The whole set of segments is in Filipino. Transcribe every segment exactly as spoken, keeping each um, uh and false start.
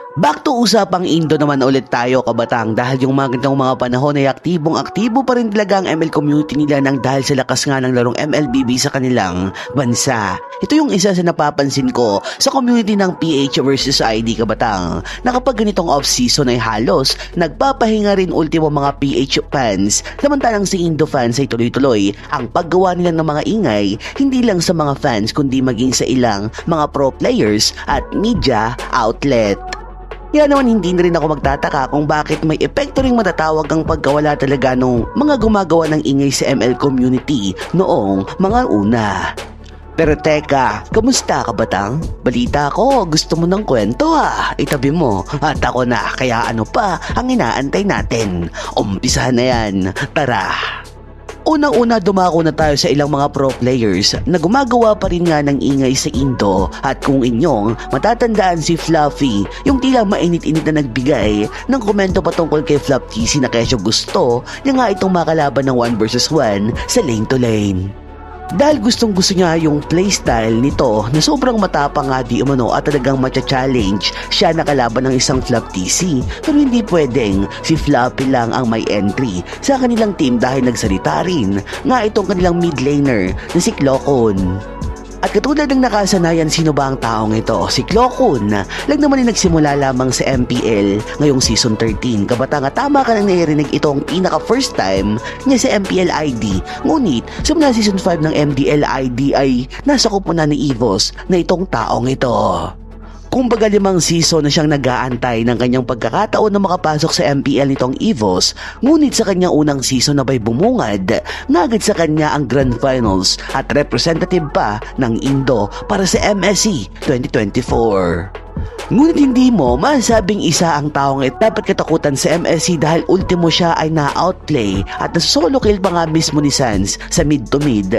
Back to usapang Indo naman ulit tayo kabatang dahil yung mga ganitong mga panahon ay aktibong-aktibo pa rin talaga ang M L community nila nang dahil sa lakas nga ng larong M L B B sa kanilang bansa. Ito yung isa sa napapansin ko sa community ng P H versus I D kabatang na kapag ganitong off-season ay halos nagpapahinga rin ultimo mga P H fans samantalang si Indo fans ay tuloy-tuloy ang paggawa nila ng mga ingay hindi lang sa mga fans kundi maging sa ilang mga pro players at media outlet. Kaya naman hindi na rin ako magtataka kung bakit may epekto ring matatawag ang pagkawala talaga ng mga gumagawa ng ingay sa M L community noong mga una. Pero teka, kamusta kabatang? Balita ko, gusto mo ng kwento ha? Itabi mo at ako na, kaya ano pa ang inaantay natin? Umpisahan na yan, tara! Unang-una dumako na tayo sa ilang mga pro players na gumagawa pa rin nga ng ingay sa Indo at kung inyong matatandaan si Fluffy, yung tila mainit-init na nagbigay ng komento patungkol kay Flop T C na kesyo gusto niya nga itong makalaban ng one versus one sa lane to lane. Dahil gustong gusto niya yung playstyle nito na sobrang matapang nga di umano at talagang matcha-challenge siya nakalaban ng isang Flop T C pero hindi pwedeng si Floppy lang ang may entry sa kanilang team dahil nagsalita rin nga itong kanilang mid laner na si Clocon. At katulad ng nakasanayan sino ba ang taong ito, si Clocon lang naman ay nagsimula lamang sa M P L ngayong season thirteen. Kabata nga tama ka nang narinig itong pinaka first time niya sa M P L I D. Ngunit simula season five ng M D L I D ay nasa kupunan ni EVOS na itong taong ito. Kumbaga limang season na siyang nag-aantay ng kanyang pagkakataon na makapasok sa M P L nitong EVOS, ngunit sa kanyang unang season na ba'y bumungad, nagad sa kanya ang Grand Finals at representative pa ng Indo para sa M S C twenty twenty-four. Ngunit hindi mo masabing isa ang taong ito dapat katakutan sa M S C dahil ultimo siya ay na-outplay at na-solo kill pa nga mismo ni Sans sa mid to mid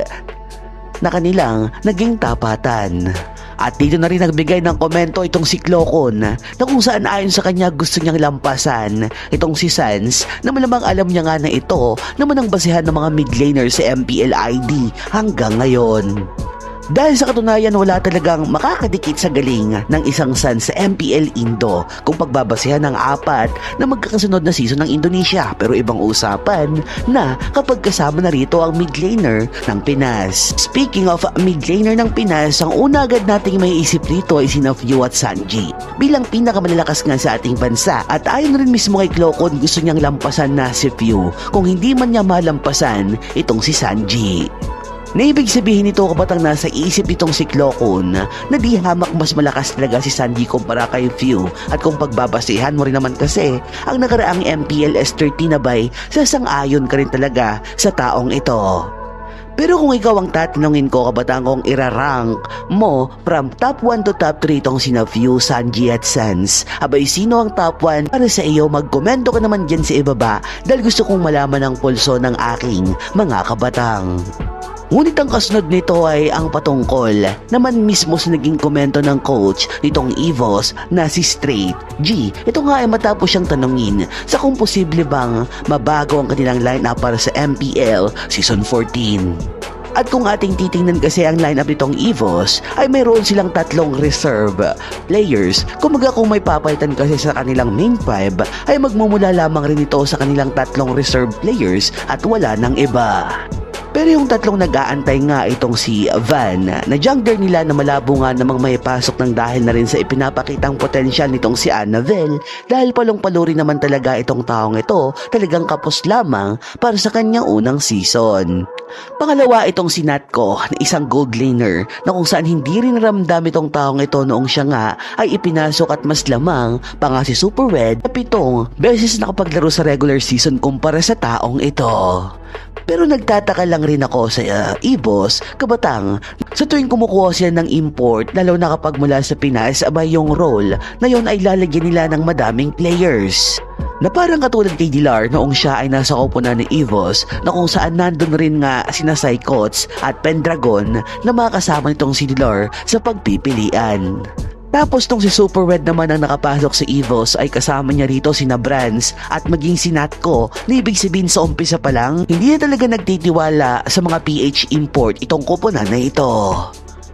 na kanilang naging tapatan. At dito na rin nagbigay ng komento itong si Clocon na kung saan ayon sa kanya gusto niyang lampasan itong si Sans na malamang alam niya nga na ito naman ang basehan ng mga mid laner sa M P L I D hanggang ngayon. Dahil sa katunayan wala talagang makakadikit sa galing ng isang Sans sa M P L Indo kung pagbabasehan ng apat na magkakasunod na season ng Indonesia, pero ibang usapan na kapag kasama na rito ang mid laner ng Pinas. Speaking of mid laner ng Pinas, ang una agad nating may isip rito ay sina Few at Sanji bilang pinakamalalakas nga sa ating bansa at ayon rin mismo kay Clocon gusto niyang lampasan na si Few kung hindi man niya malampasan itong si Sanji. Na ibig sabihin nito kabatang nasa isip itong si Clocon na di hamak mas malakas talaga si Sanji kumpara kay Few at kung pagbabasehan mo rin naman kasi ang nakaraang M P L S thirteen na ba'y sasang-ayon ka rin talaga sa taong ito. Pero kung ikaw ang tatanungin ko kabatang kung irarank mo from top one to top three itong sina Few, Sanji at Sans, abay sino ang top one para sa iyo? Magkomento ka naman dyan sa ibaba dahil gusto kong malaman ang pulso ng aking mga kabatang. Ngunit ang kasunod nito ay ang patungkol naman mismo sa naging komento ng coach nitong EVOS na si Straight G. Ito nga ay matapos siyang tanungin sa kung posible bang mabago ang kanilang lineup para sa M P L Season fourteen. At kung ating titingnan kasi ang lineup nitong EVOS ay mayroon silang tatlong reserve players. Kumaga kung may papalitan kasi sa kanilang main five ay magmumula lamang rin ito sa kanilang tatlong reserve players at wala nang iba. Pero yung tatlong nag-aantay nga itong si Van na jungler nila na malabo nga namang may pasok ng dahil na rin sa ipinapakitang potensyal nitong si Annabelle dahil palong-palo rin naman talaga itong taong ito talagang kapos lamang para sa kanyang unang season. Pangalawa itong si Natko na isang gold laner na kung saan hindi rin ramdam itong taong ito noong siya nga ay ipinasok at mas lamang pa nga si Super Red na pitong beses nakapaglaro sa regular season kumpara sa taong ito. Pero nagtataka lang rin ako sa uh, EVOS, kabatang, sa tuwing kumukuha sila ng import, lalo na kapag mula sa Pinas, abay yung role na yon ay lalagyan nila ng madaming players. Na parang katulad kay Dilar noong siya ay nasa koponan ni EVOS na kung saan nandun rin nga sina Psychots at Pendragon na makasama nitong si Dilar sa pagpipilian. Tapos nung si Super Red naman ang nakapasok sa EVOS ay kasama niya rito sina Brands at maging si Natko na ibig sabihin sa umpisa pa lang hindi na talaga nagtitiwala sa mga P H import itong koponan na ito.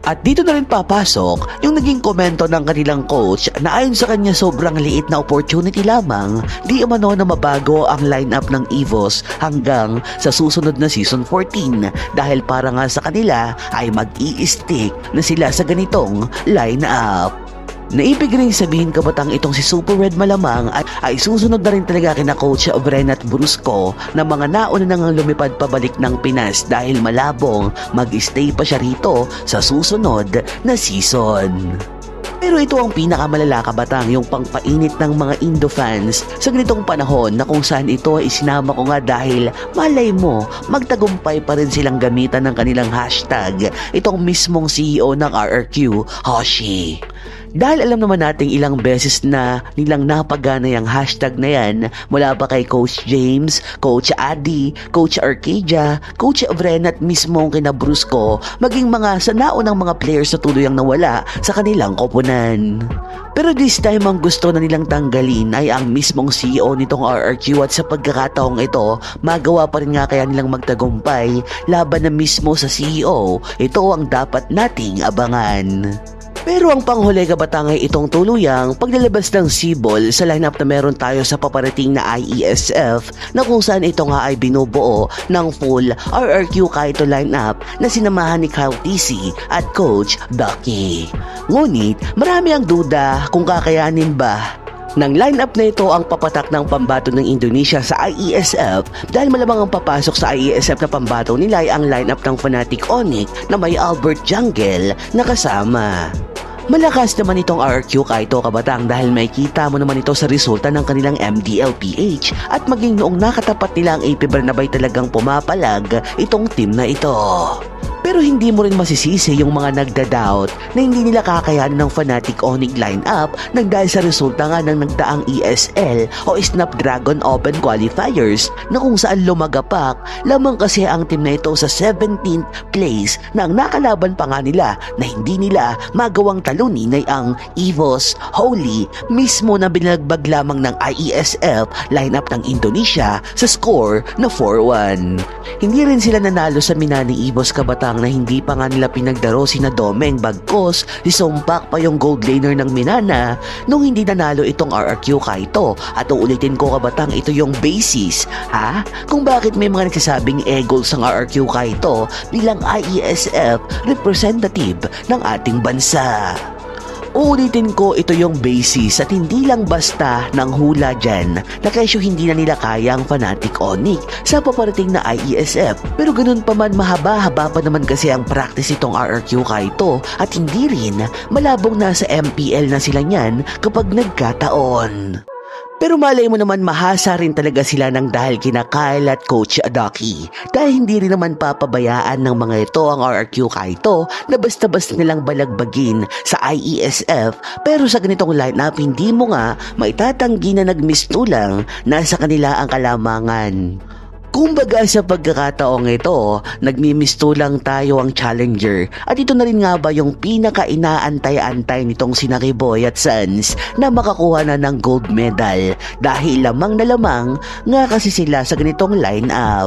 At dito na rin papasok yung naging komento ng kanilang coach na ayon sa kanya sobrang liit na opportunity lamang di umano na mabago ang lineup ng Evos hanggang sa susunod na season fourteen dahil para nga sa kanila ay mag-i-stick na sila sa ganitong lineup. Naibig rin sabihin kabatang itong si Super Red malamang ay, ay susunod na rin talaga kina Coach Bren at Brusco na mga nauna nang lumipad pabalik ng Pinas dahil malabong mag-stay pa siya rito sa susunod na season. Pero ito ang pinakamalala kabatang, yung pangpainit ng mga Indo fans sa ganitong panahon na kung saan ito ay isinama ko nga dahil malay mo magtagumpay pa rin silang gamitan ng kanilang hashtag itong mismong C E O ng R R Q, Hoshi. Dahil alam naman nating ilang beses na nilang napagana yung hashtag na yan mula pa kay Coach James, Coach Adi, Coach Arcadia, Coach Bren at mismong kina Brusco, maging mga sa naunang mga players na tuluyang nawala sa kanilang koponan. Pero this time ang gusto na nilang tanggalin ay ang mismong C E O nitong R R Q at sa pagkakataong ito, magawa pa rin nga kaya nilang magtagumpay laban na mismo sa C E O. Ito ang dapat nating abangan. Pero ang panghuli kabatang ay itong tuluyang paglalabas ng Sibol sa lineup na meron tayo sa paparating na I E S F na kung saan ito nga ay binubuo ng full R R Q Kaito lineup na sinamahan ni Kyle T C at Coach Ducky. Ngunit marami ang duda kung kakayanin ba ng lineup na ito ang papatak ng pambato ng Indonesia sa I E S F dahil malamang ang papasok sa I E S F na pambato nila ay ang lineup ng Fnatic Onyx na may Albert Jungle na kasama. Malakas naman itong R R Q Kaito kabatang dahil may kita mo naman ito sa resulta ng kanilang M D L P H at maging noong nakatapat nila ang A P Bernabay talagang pumapalag itong team na ito. Pero hindi mo rin masisisi yung mga nagda-doubt na hindi nila kakayanin ng Fnatic Onyx lineup nang dahil sa resulta nga ng nagdaang E S L o Snapdragon Open Qualifiers na kung saan lumagapak lamang kasi ang team na ito sa seventeenth place na ang nakalaban pa nga nila na hindi nila magawang talunin ay ang Evos Holy mismo na binagbag lamang ng I E S F lineup ng Indonesia sa score na four one. Hindi rin sila nanalo sa Minani Evos kabatang na hindi pa nga nila pinagdaro sina Domeng bagkos si Sumpak pa yung gold laner ng Minana nung hindi nanalo itong R R Q Kaito. At uulitin ko kabatang, ito yung basis ha kung bakit may mga nagsasabing e-goals ang R R Q Kaito bilang I E S F representative ng ating bansa. Uulitin ko, ito yung basis at hindi lang basta ng hula dyan na kesyo hindi na nila kaya ang Fnatic Onyx sa paparating na I E S F. Pero ganun pa man, mahaba-haba pa naman kasi ang practice itong R R Q Kaito at hindi rin malabong nasa M P L na sila niyan kapag nagkataon. Pero malay mo naman mahasa rin talaga sila ng dahil kina Kyle at Coach Ducky dahil hindi rin naman papabayaan ng mga ito ang R R Q Kaito na basta-basta nilang balagbagin sa I E S F. Pero sa ganitong lineup hindi mo nga maitatanggi na nagmistulang nasa kanila ang kalamangan. Kumbaga sa pagkakataong ito, nagmimisto lang tayo ang challenger at ito na rin nga ba yung pinaka-inaantay-antay nitong sina Kiboy at Sons na makakuha na ng gold medal dahil lamang na lamang nga kasi sila sa ganitong line-up.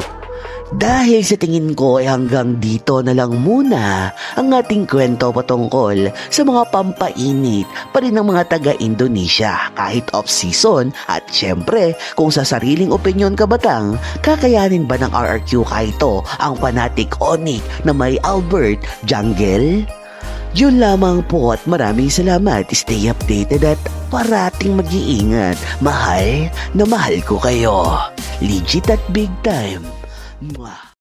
Dahil sa tingin ko ay hanggang dito na lang muna ang ating kwento patungkol sa mga pampainit pa rin ng mga taga-Indonesia kahit off-season at syempre kung sa sariling opinyon kabatang, kakayanin ba ng R R Q Kaito ang Fnatic Onyx na may Albert Jungle? Yun lamang po at maraming salamat. Stay updated at parating mag-iingat. Mahal na mahal ko kayo. Legit at big time. Mwah.